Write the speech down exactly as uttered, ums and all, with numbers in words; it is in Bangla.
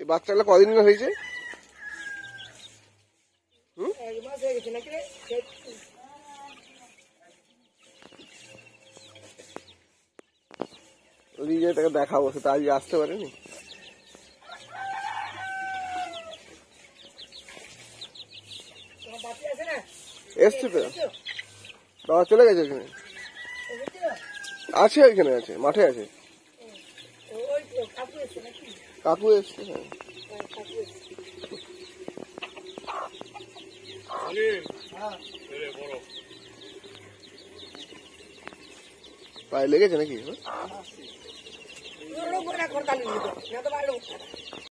বাচ্চাগুলো কদিন হয়েছে? তাকে দেখাবো, সেটা আজকে আসতে পারেনি। এসছে তো, বাবা চলে গেছে ওখানে, আছে ওইখানে আছে, মাঠে আছে। কাকু এসছে, হ্যাঁ পায়ে লেগেছে নাকি?